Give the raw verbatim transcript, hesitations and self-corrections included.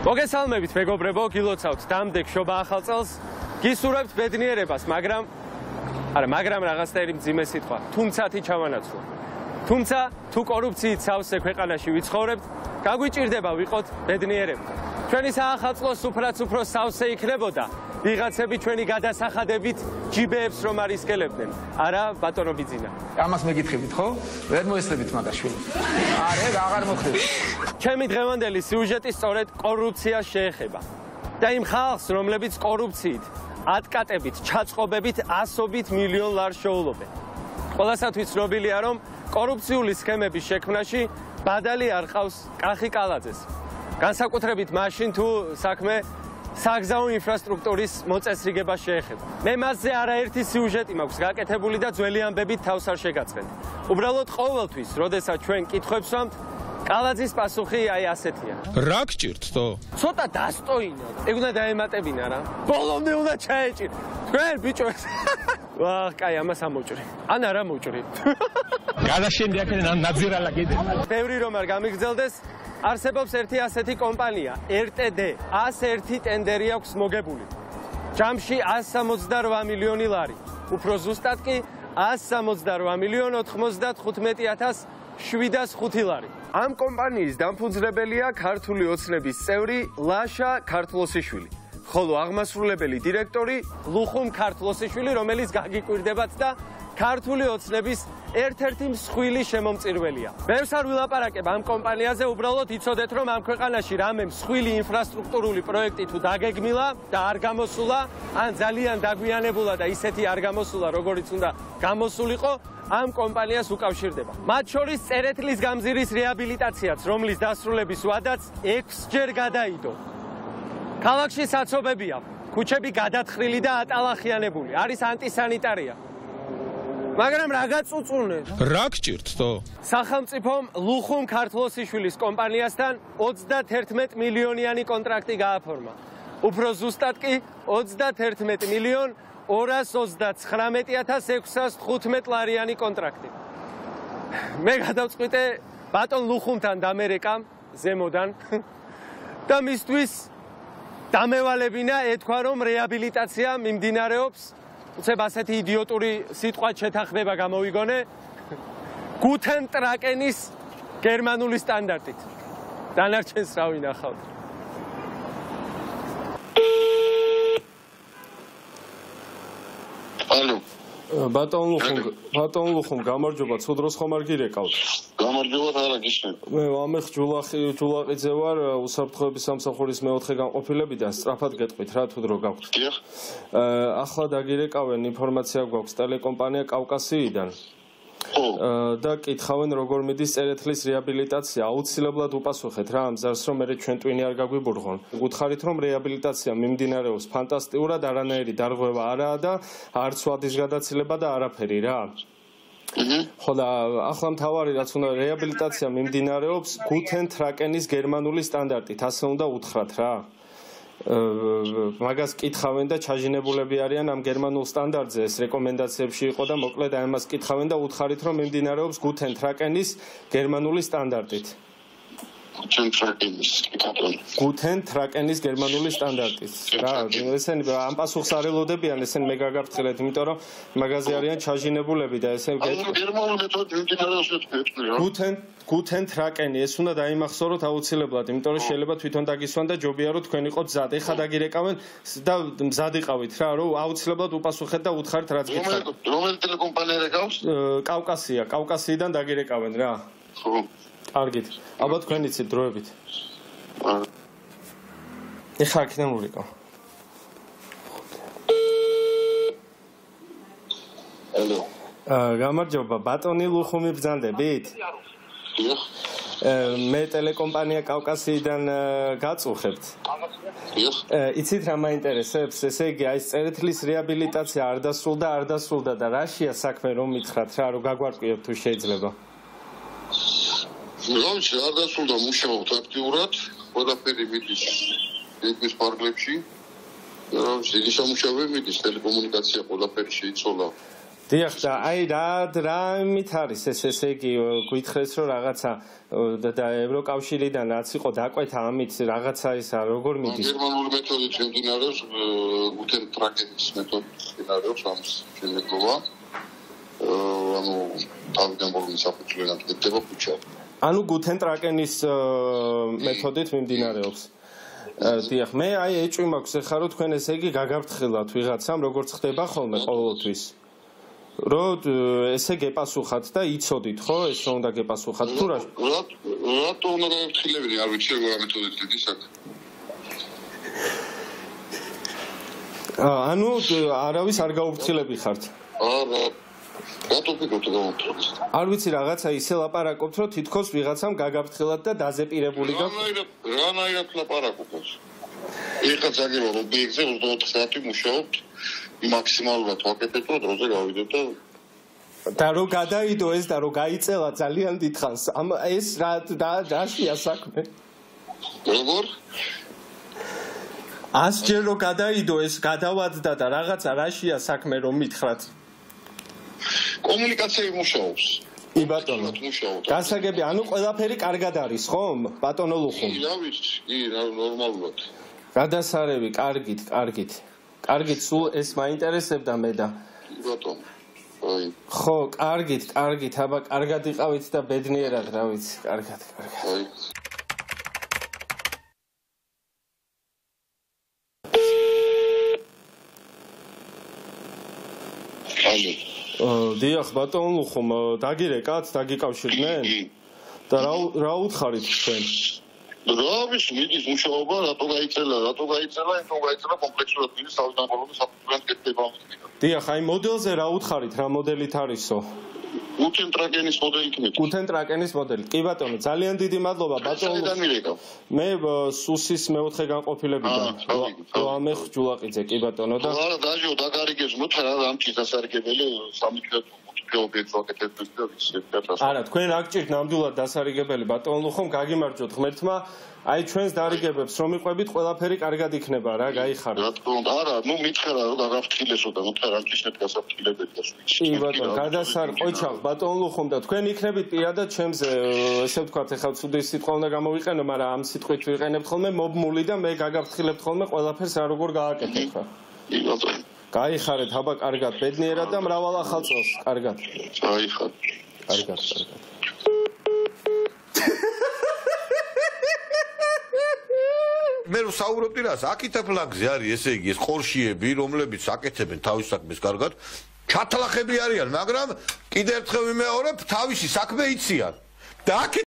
მოგესალმებით მეგობრებო, გილოცავთ დამდეგ შობა ახალ წელს, გისურვებთ ბედნიერებას, მაგრამ არა, მაგრამ რაღაცნაირი მძიმე სიტყვა, თუმცათი ჩავანაცვლა. თუმცა თუ კორუფციით სავსე ქვეყანაში ვიცხოვრებთ, გაგვიჭირდება ვიყოთ ბედნიერები. ჩვენი საახალწლოს უფრაც უფრო სავსე იქნებოდა, ვიღაცები ჩვენი გადასახადებით ჯიბეებს რომ არისკელებდნენ. არა, ბატონო ბიძინა. ამას მეკითხებით, ხო? ვერ მოესწრებით მაგაშვილი. არა, აღარ მოხდება. ჩემი დღევანდელი სიუჟეტი სწორედ კორუფციას შეეხება. და იმ ხალხს, რომლებიც კორუფციით, ატკატებით, ჩაწყობებით, ასობით მილიონ ლარს შეულობენ. ყველასათვის ცნობილია, რომ კორუფციული სქემების შექმნაში ბადალი არ ყავს კახი კალაძეს. განსაკუთრებით მაშინ თუ საქმე საგზაო ინფრასტრუქტურის მოწესრიგებას შეეხება. მე მასზე არაერთი სიუჟეტი მაქვს გაკეთებული და ძველი ამბებით თავს არ შეგაწყენთ. უბრალოდ ყოველთვის, როდესაც ჩვენ კითხვებს ვამთ, კალაძის პასუხი აი ასეთია. რა გჭირდთო? ცოტა დასტოინა. ეგ უნდა დაემატებინა რა. ბოლომდე უნდა ჩაეჭირ. თქვენ ბიჭოებს. ვაჰ, კაი, ამას ამოჭრი. ან არა მოჭრი. გადაშენდი აქედან ან ნაძირალა კიდე. ბევრი რომ არ გამიგრძელდეს, არსებობს ერთი ასეთი კომპანია, ერ ტე დე, ას ერთი ტენდერი აქვს მოგებული. ჯამში ას სამოცდარვა მილიონი ლარი. უფრო ზუსტად კი ას სამოცდარვა მილიონ ოთხმოცდათხუთმეტი ათას შვიდას ხუთი ლარი. ამ კომპანიის დამფუძნებელია ქართული ოცნების წევრი ლაშა ქართლოსიშვილი. ხოლო აღმასრულებელი დირექტორი ლუხუმ ქართლოსიშვილი, რომელიც გაგიკვირდებათ და ქართული ოცნების ერთ-ერთი მსხვილი შემომწირველია. ბევრს არ ვილაპარაკებ ამ კომპანიაზე, უბრალოდ იცოდეთ, რომ ამ ქვეყანაში რამე მსხვილი ინფრასტრუქტურული პროექტი თუ დაგეგმილა და არ გამოსულა, ან ძალიან დაგვიანებულა და ისეთი არ გამოსულა, როგორიც უნდა გამოსულიყო, ამ კომპანიას უკავშირდება. მათ შორის წერეთლის გამზირის რეაბილიტაციაც, რომლის დასრულების ვადაც ექვსჯერ გადაიდო. ქალაქში საცობებია, ქუჩები გადათხრილი და ატალახიანებული, არის ანტისანიტარია. მაგრამ რა გაწუწუნეთ? რა გჭირდთო? სახელმწიფომ ლუხუმ ქართლოსიშვილის კომპანიასთან ოცდათერთმეტ მილიონიანი კონტრაქტი გააფორმა. უფრო ზუსტად კი ოცდათერთმეტ მილიონ ორას ოცდაცხრამეტი ათას ექვსას თხუთმეტ ლარიანი კონტრაქტი. მე გადავწყვიტე ბატონ ლუხუმთან დამერეკამ ზემოდან და მისთვის დამევალებინა ეთქვა, რომ რეაბილიტაცია მიმდინარეობს. უცებ ასეთი იდიოტური სიტყვა შეთანხმება გამოვიგონე გუთენ ტრაკენის გერმანული სტანდარტით. დანარჩენს რა ვინახავთ? ალო. ბატონ ლუხუმ, ბატონ ლუხუმ, გამარჯობა, ცუდ დროს ხომ არ გირეკავთ? გამარჯობა, არა გისმენთ. მე ვამეხ ჯულახი ჯულაყიძე ვარ, უსაფრთხოების სამსახურის მეოთხე განყოფილებიდან, სწრაფად გეტყვით რა თუ დრო გაქვთ. დიახ. ახლა დაგირეკავენ, ინფორმაცია გვაქვს ტელეკომპანია კავკასიიდან. და კითხავენ როგორ მიდის წერეთლის რეაბილიტაცია. აუცილებლად უპასუხეთ რა ამ ზარს, რომ მე ჩვენ ტვინი არ გაგვიბურღონ. გუთხარით რომ რეაბილიტაცია მიმდინარეობს ფანტასტიკურად, არანაირი დარღვევა არაა და არც ვადის გადაცილება და არაფერი რა. ხო და ახლა მთავარი რაც უნდა რეაბილიტაცია მიმდინარეობს გუთენ ტრაკენის გერმანული სტანდარტით, ასე უნდა უთხრათ რა. მაგას კითხავენ და ჩაჟინებულები არიან ამ გერმანულ სტანდარტზე, ეს რეკომენდაციებში იყო და მოკლედ აი ამას კითხავენ და უთხარით რომ მიმდინარეობს გუთენ ტრაკენის გერმანული სტანდარტით. გუთენ ტრაკენის გუთენ ტრაკენის გერმანული სტანდარტით. რა, ესენი ამ პასუხს არ ელოდებიან, ესენი მე გაგაფრთხილეთ, იმიტომ რომ მაგაზე არიან ჩაჟინებულები და ესე გერმანული მეთოდი მიმდინარეობს ეთქვია. გუთენ გუთენ ტრაკენი, ეს უნდა დაიმახსოვროთ აუცილებლად, იმიტომ რომ შეიძლება თვითონ დაგისვან და ჯობია რომ თქვენ იყოთ მზად. ეხლა დაგირეკავენ და მზად იყავით რა, რომ აუცილებლად უპასუხეთ და უთხარით რაც გითხარით. რომელი ტელეკომპანია რეკავს? კავკასია, კავკასიიდან დაგირეკავენ რა. ხო. კარგით. ალბათ თქვენ იცით დროებით. ეხლა აქედან ვურიკავ. ალო. გამარჯობა, ბატონი ლუხუმი ბრძანდებით? დიახ. მე ტელეკომპანია კავკასიიდან გაწუხებთ. დიახ. იცით რა მაინტერესებს? ესე იგი, აი წერეთლის რეაბილიტაცია არ დასრულდა, არ დასრულდა და რაშია საქმე რომ მითხრათ რა, რომ გაგვარკვიოთ თუ შეიძლება. რამჩი არ დასრულდა, მუშაობთ აქტიურად, ყველაფერი მიდის ეგვის პარკლებში. რამჩი დიდი სამუშაოები მიდის, ტელეკომუნიკაცია ყველაფერი შეიცვალა. დიახ და აი რა რა იმით არის ეს ესე იგი გითხრეს რომ რაღაცა და ევროკავშირიდან რაც იყო დაკვეთა ამით რაღაცა ისა როგორ მიდის გერმანული მეთოდით მიმდინარეობს გუთენ ტრაკენის მეთოდით მიმდინარეობს ამ შემდგომა ანუ თავიდან ბოლომდე საფუძვლად გდება ქუჩა ანუ გუთენ ტრაკენის მეთოდით მიმდინარეობს დიახ მე აი ეჭვი მაქვს ეხლა რომ თქვენ ესე იგი გაგაფრთხილათ ვიღაცამ როგორც ხდება ხოლმე ყოველთვის რომ ესე გეპასუხათ და იცოდით ხო ეს რომ უნდა გეპასუხათ თუ რა რატო უნდა გავფრთხილებინი არ ვიცი როგორ მეთოდით დიდი საქმე ანუ არავის არ გაუფრთხილები ხართ არა რატო ფიქრობთ გავუფრთხილოთ არ ვიცი რაღაცა ისე ლაპარაკობთ რომ თითქოს ვიღაცამ გაგაფრთხილათ და დაზეპირებული გაქვთ რანაირად ლაპარაკობთ ეხლა ზაგირო ობიექტზე ოცდაოთხ საათი მუშაობთ მაქსიმალურად ვაკეთებ რომ დროზე გავიდეთ და და რო გადაიდო ეს და რო გაიწელა ძალიან დიდხანს ამ ეს რა დაშია საქმე როგორ ასჯერ რო გადაიდო ეს გადავადდა და რაღაცა რაშია საქმე რომ მითხრათ კომუნიკაციები მუშაობს კი ბატონო გასაგები ანუ ყველაფერი კარგად არის ხომ ბატონო ლუხუმ კი რა ვიცი კი ნორმალურად გადასარევი კარგით კარგით კარგით სულ ეს მაინტერესებდა მე და ბატონო აი ხო კარგით კარგით აბა კარგად იყავით და ბედნიერად რა ვიცი კარგად კარგად აი აი დიახ ბატონო ლუხუმ დაგირეკათ დაგიკავშირდნენ და რა რა უთხარით თქვენ რა ვიცი მიდის მუშაობა რატო გაიწელა რატო გაიწელა იმიტომ გაიწელა კომპლექსურად მიდის თავიდან ბოლომდე საფუძვლად გეთება დიახ აი მოდელზე რა უთხარით რა მოდელით არისო გუთენ ტრაკენის მოდელით მე გუთენ ტრაკენის მოდელი კი ბატონო ძალიან დიდი მადლობა ბატონო მე სუსის მეოთხე განყოფილებიდან ლამეხ ჯულაყიძე კი ბატონო და არა დაჟო დაგარიგებს მოთხრა რა ამ ჩის დასარიგებელი სამი არა თქვენ რა გჭირთ ნამდვილად დასარიგებელი ბატონო ლუხუმ გაგიმარჯოთ ღმერთმა აი ჩვენს დარიგებებს რომ იყვებით ყველაფერი კარგად იქნება რა გაიხარეთ რა თქმა უნდა არა ნუ მითხრა რომ გაგაფრთხილესო და მოთხრა რა ჩისნეთ გასაფრთხილებელი და კი ბატონო გადასარ ყოჩახ ბატონო ლუხუმ და თქვენ იქნებით პირადად ჩემზე ესე ვთქვათ ეხლა ცუდი სიტყვა უნდა გამოვიყენო მაგრამ ამ სიტყვით ვიყენებთ ხოლმე მობმული და მე გაგაფრთხილებთ ხოლმე ყველაფერს რა როგორ გააკეთებ ხა კი ბატონო გაიხარეთ აბა კარგად ბედნიერად და მრავალ ახალ წელს კარგად გაიხარეთ კარგად კარგად მე რო საუბრობდი რას აკითა ფლაგზე არის ესე იგი ეს ყორშიები რომლებიც აკეთებენ თავის საქმეს კარგად ჩათლახები არიან მაგრამ კიდე ერთხელ ვიმეორებ თავისი საქმე იციან და